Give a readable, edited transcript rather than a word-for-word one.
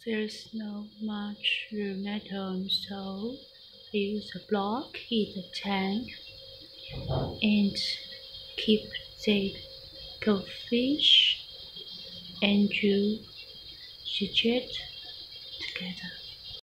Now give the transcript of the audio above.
there's not much room at home, so I use a block in the tank and keep the goldfish and you suggest together.